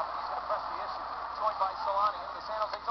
He's going to press the issue. Joined by Selanne into the San Jose